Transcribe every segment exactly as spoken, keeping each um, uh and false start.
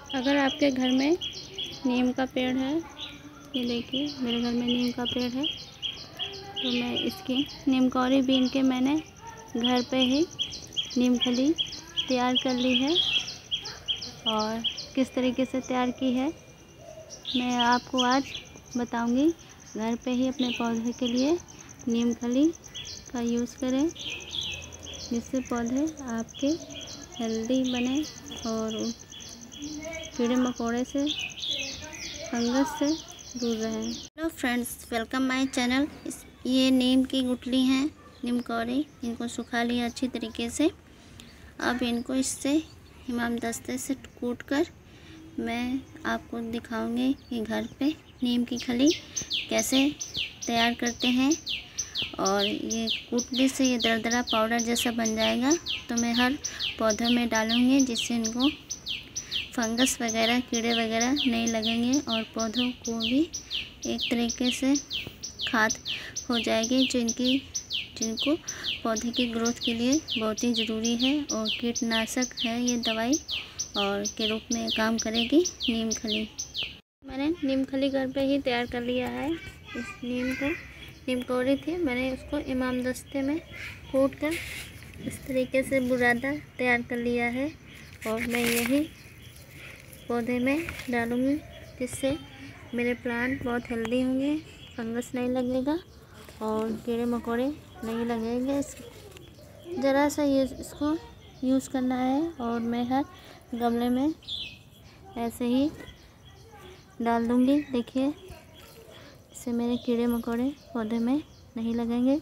अगर आपके घर में नीम का पेड़ है, ये देखिए मेरे घर में नीम का पेड़ है, तो मैं इसकी नीम कौरी बीन के मैंने घर पे ही नीम खली तैयार कर ली है। और किस तरीके से तैयार की है मैं आपको आज बताऊंगी। घर पे ही अपने पौधे के लिए नीम खली का यूज़ करें, जिससे पौधे आपके हेल्दी बने और कीड़े मकोड़े से, फंगस से दूर रहें। Hello friends, welcome my channel. इस ये नीम की गुठली हैं, नीम कौरी। इनको सुखा लिया अच्छी तरीके से। अब इनको इससे हिमामदस्ते से कूट कर मैं आपको दिखाऊंगी कि घर पे नीम की खली कैसे तैयार करते हैं। और ये कूटने से ये दरदरा पाउडर जैसा बन जाएगा, तो मैं हर पौधे में डालूंगी, जिससे इनको फंगस वगैरह, कीड़े वगैरह नहीं लगेंगे और पौधों को भी एक तरीके से खाद हो जाएगी, जो इनकी जिनको पौधे की ग्रोथ के लिए बहुत ही ज़रूरी है। और कीटनाशक है ये दवाई, और के रूप में काम करेगी नीम खली। मैंने नीम खली घर पे ही तैयार कर लिया है। इस नीम को नीम कौरी थी, मैंने उसको इमामदस्ते में कूट कर इस तरीके से बुरादा तैयार कर लिया है। और मैं यही पौधे में डालूँगी, जिससे मेरे प्लांट बहुत हेल्दी होंगे, फंगस नहीं लगेगा और कीड़े मकोड़े नहीं लगेंगे। ज़रा सा ये इसको यूज़ करना है, और मैं हर गमले में ऐसे ही डाल दूँगी। देखिए, इससे मेरे कीड़े मकोड़े पौधे में नहीं लगेंगे।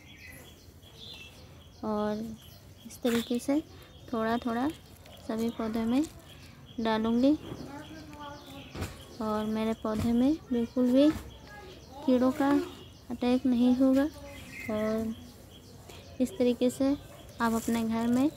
और इस तरीके से थोड़ा थोड़ा सभी पौधे में डालूँगी, और मेरे पौधे में बिल्कुल भी कीड़ों का अटैक नहीं होगा। और इस तरीके से आप अपने घर में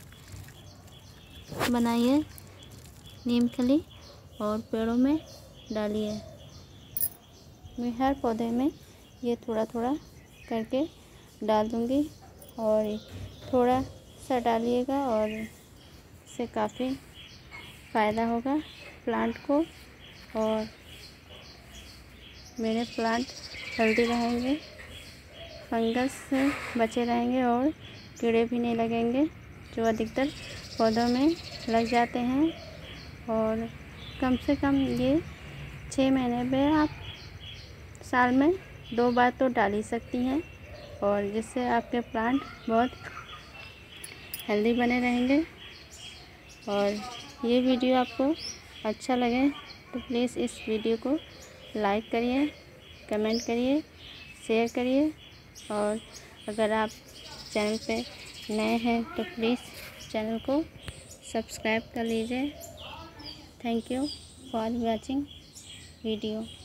बनाइए नीम खली और पेड़ों में डालिए। मैं हर पौधे में ये थोड़ा थोड़ा करके डाल दूँगी, और थोड़ा सा डालिएगा, और इससे काफ़ी फ़ायदा होगा प्लांट को, और मेरे प्लांट हेल्दी रहेंगे, फंगस से बचे रहेंगे और कीड़े भी नहीं लगेंगे, जो अधिकतर पौधों में लग जाते हैं। और कम से कम ये छः महीने में आप साल में दो बार तो डाल ही सकती हैं, और जिससे आपके प्लांट बहुत हेल्दी बने रहेंगे। और ये वीडियो आपको अच्छा लगे तो प्लीज़ इस वीडियो को लाइक करिए, कमेंट करिए, शेयर करिए। और अगर आप चैनल पे नए हैं तो प्लीज़ चैनल को सब्सक्राइब कर लीजिए। Thank you for watching video.